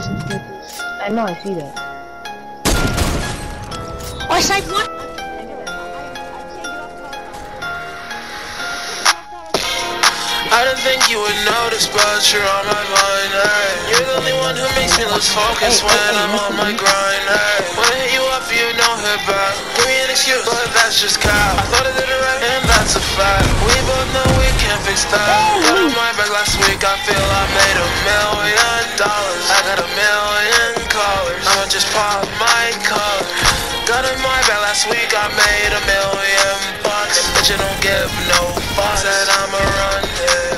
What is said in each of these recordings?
I know, I see that. Oh, I sniped one! I didn't think you would notice, but you're on my mind, hey. You're the only one who makes me lose focus when I'm on my grind, hey. When I hit you up, you don't hit back. Give me an excuse, but that's just cap. I thought I did it right, and that's a fact. We both know we can't fix that. Got on my back last week, I feel I made $1 million. I got $1,000,000 callers, I'ma just pop my collar. Got in my back last week, I made $1,000,000. Bitch, you don't give no fuck. Said I'ma run it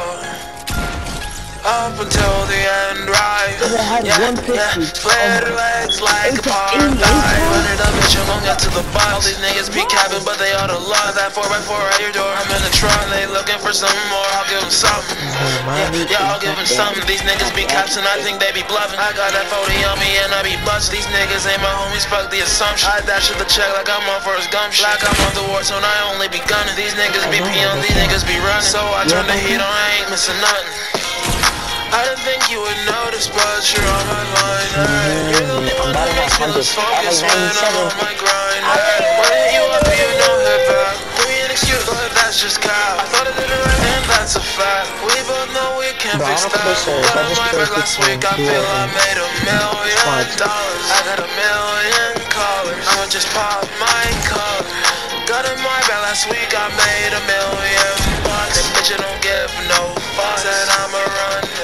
up until the end, right? Yeah, split her legs like apartheid. Run it up, bitch, I'm gon' get to the bottom. All these niggas be capping, but they oughta love that 4x4 at your door. I'm in the trunk, they looking for some more. I'll give them something. Yeah, I'll give them something. These niggas be caps and I think they be bluffing. I got that 40 on me and I be bust. These niggas ain't my homies, fuck the assumption. I dash at the check like I'm on Forrest Gump shit. Like I'm on the war zone, I only be gunning. These niggas be peeing, these niggas be running. So I turn the heat on, I ain't missing nothing. I didn't think you would notice, but you're on my line, hey. You're the only one who makes me lose focus when I'm on my grind, hey. When I hit you up, you don't hit back. Give me an excuse, but that's just cap. I thought I did it right, and that's a fact. We both know we can't fix that. Got on my back last week, I feel I made $1,000,000. I got $1,000,000 callers, I'ma just pop my collar. Got in my back last week, I made $1,000,000. Bitch, you don't give no fuck. Said I'ma run